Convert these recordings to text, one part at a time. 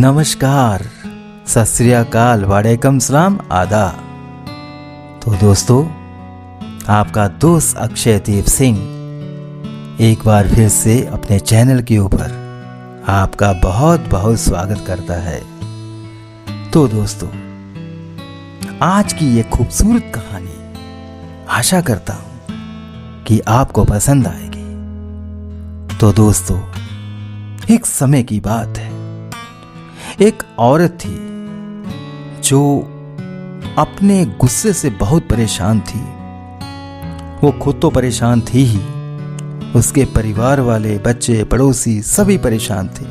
नमस्कार, सत श्री अकाल, वालेकुम सलाम, आदा। तो दोस्तों, आपका दोस्त अक्षयदीप सिंह एक बार फिर से अपने चैनल के ऊपर आपका बहुत बहुत स्वागत करता है। तो दोस्तों, आज की ये खूबसूरत कहानी आशा करता हूं कि आपको पसंद आएगी। तो दोस्तों, एक समय की बात है। एक औरत थी जो अपने गुस्से से बहुत परेशान थी। वो खुद तो परेशान थी ही, उसके परिवार वाले, बच्चे, पड़ोसी सभी परेशान थे।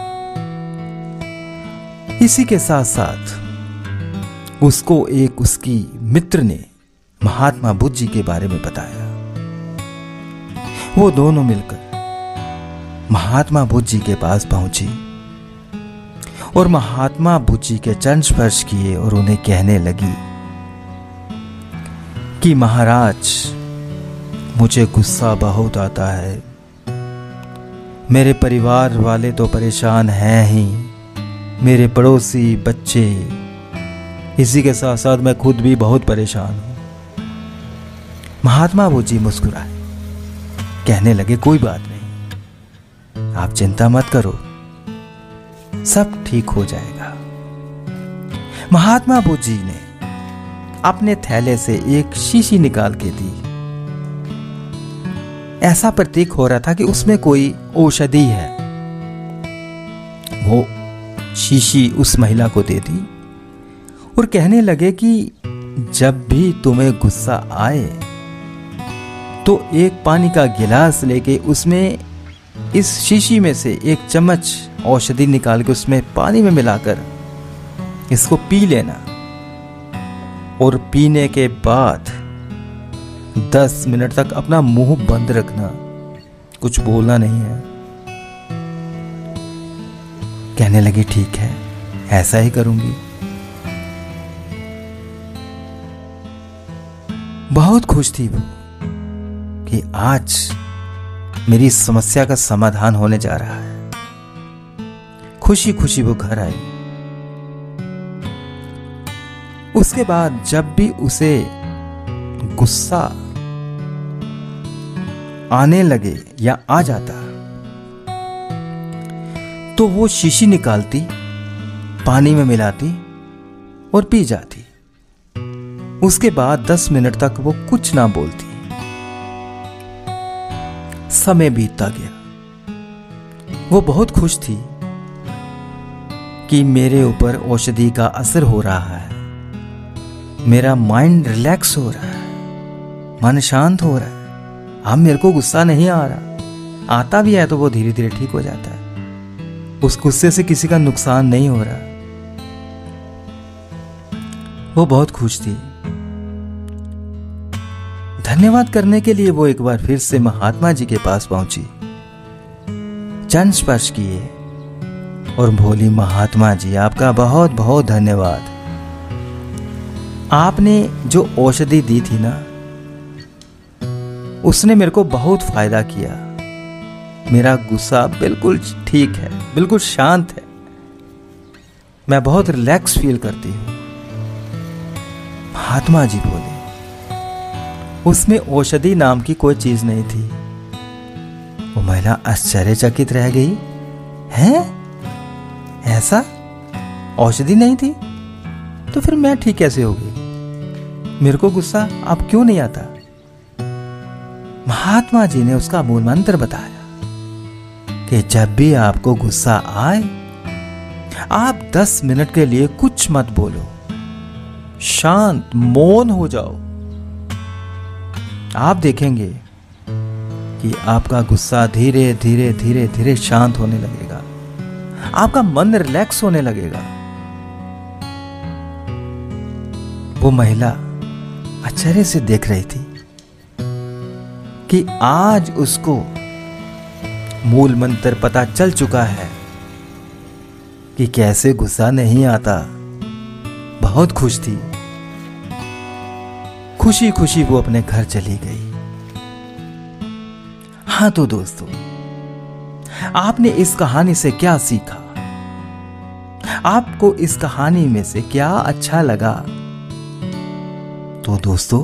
इसी के साथ साथ उसको एक उसकी मित्र ने महात्मा बुद्ध जी के बारे में बताया। वो दोनों मिलकर महात्मा बुद्ध जी के पास पहुंची और महात्मा बुद्ध जी के चरण स्पर्श किए और उन्हें कहने लगी कि महाराज, मुझे गुस्सा बहुत आता है। मेरे परिवार वाले तो परेशान हैं ही, मेरे पड़ोसी, बच्चे, इसी के साथ साथ मैं खुद भी बहुत परेशान हूं। महात्मा बुद्ध जी मुस्कुराए, कहने लगे, कोई बात नहीं, आप चिंता मत करो, सब ठीक हो जाएगा। महात्मा बुद्ध जी ने अपने थैले से एक शीशी निकाल के दी। ऐसा प्रतीक हो रहा था कि उसमें कोई औषधि है। वो शीशी उस महिला को दे दी और कहने लगे कि जब भी तुम्हें गुस्सा आए तो एक पानी का गिलास लेके उसमें इस शीशी में से एक चम्मच औषधि निकाल के उसमें पानी में मिलाकर इसको पी लेना और पीने के बाद 10 मिनट तक अपना मुंह बंद रखना, कुछ बोलना नहीं है। कहने लगी, ठीक है, ऐसा ही करूंगी। बहुत खुश थी वो कि आज मेरी समस्या का समाधान होने जा रहा है। खुशी खुशी वो घर आई। उसके बाद जब भी उसे गुस्सा आने लगे या आ जाता तो वो शीशी निकालती, पानी में मिलाती और पी जाती। उसके बाद 10 मिनट तक वो कुछ ना बोलती। समय बीतता गया। वो बहुत खुश थी कि मेरे ऊपर औषधि का असर हो रहा है, मेरा माइंड रिलैक्स हो रहा है, मन शांत हो रहा है। अब मेरे को गुस्सा नहीं आ रहा, आता भी है तो वो धीरे धीरे ठीक हो जाता है। उस गुस्से से किसी का नुकसान नहीं हो रहा। वो बहुत खुश थी। धन्यवाद करने के लिए वो एक बार फिर से महात्मा जी के पास पहुंची, चरण स्पर्श किए और बोली, महात्मा जी, आपका बहुत बहुत धन्यवाद। आपने जो औषधि दी थी ना, उसने मेरे को बहुत फायदा किया। मेरा गुस्सा बिल्कुल ठीक है, बिल्कुल शांत है, मैं बहुत रिलैक्स फील करती हूं। महात्मा जी बोले, उसमें औषधि नाम की कोई चीज नहीं थी। वो महिला आश्चर्यचकित रह गई। हैं? ऐसा? औषधि नहीं थी? तो फिर मैं ठीक कैसे हो गई? मेरे को गुस्सा अब क्यों नहीं आता? महात्मा जी ने उसका मूल मंत्र बताया कि जब भी आपको गुस्सा आए, आप 10 मिनट के लिए कुछ मत बोलो, शांत मौन हो जाओ। आप देखेंगे कि आपका गुस्सा धीरे धीरे धीरे धीरे शांत होने लगेगा, आपका मन रिलैक्स होने लगेगा। वो महिला आश्चर्य से देख रही थी कि आज उसको मूल मंत्र पता चल चुका है कि कैसे गुस्सा नहीं आता। बहुत खुश थी। खुशी खुशी वो अपने घर चली गई। हाँ तो दोस्तों, आपने इस कहानी से क्या सीखा? आपको इस कहानी में से क्या अच्छा लगा? तो दोस्तों,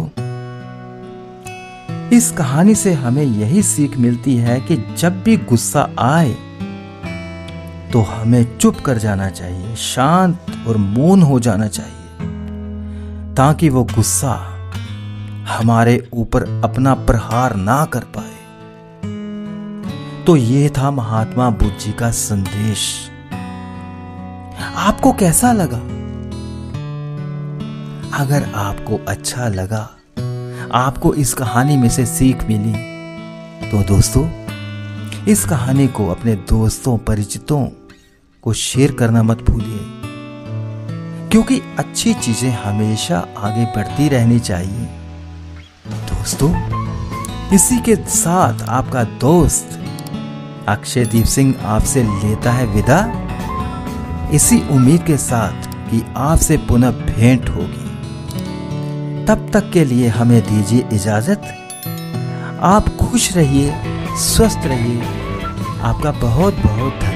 इस कहानी से हमें यही सीख मिलती है कि जब भी गुस्सा आए तो हमें चुप कर जाना चाहिए, शांत और मौन हो जाना चाहिए, ताकि वो गुस्सा हमारे ऊपर अपना प्रहार ना कर पाए। तो ये था महात्मा बुद्ध जी का संदेश। आपको कैसा लगा? अगर आपको अच्छा लगा, आपको इस कहानी में से सीख मिली, तो दोस्तों इस कहानी को अपने दोस्तों परिचितों को शेयर करना मत भूलिए, क्योंकि अच्छी चीजें हमेशा आगे बढ़ती रहनी चाहिए। दोस्तों, इसी के साथ आपका दोस्त अक्षयदीप सिंह आपसे लेता है विदा, इसी उम्मीद के साथ कि आपसे पुनः भेंट होगी। तब तक के लिए हमें दीजिए इजाजत। आप खुश रहिए, स्वस्थ रहिए। आपका बहुत बहुत धन्यवाद।